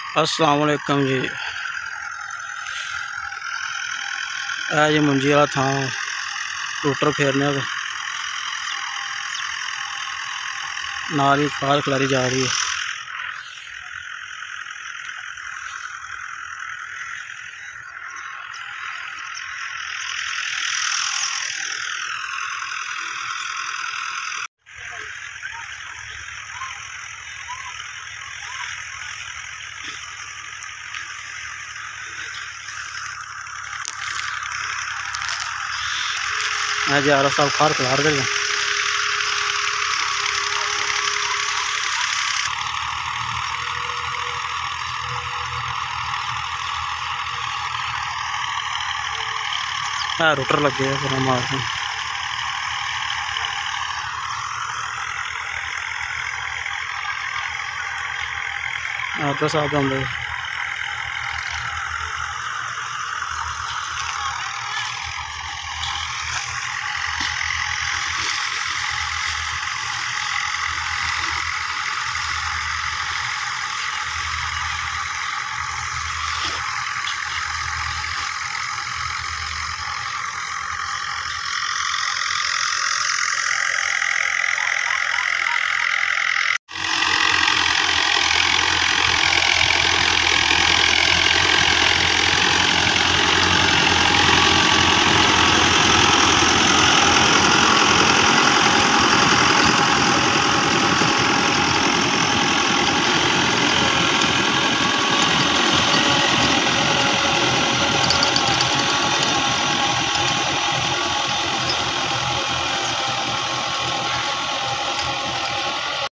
अस्सलाम वालेकुम जी। जी मुंजी वाला था टूटर फेरने नाल ही खाद खिलारी जा रही है। मैं जा रहा साहब खाद खिलार दे रोटर लगे फिर मारते तो साहब आंदे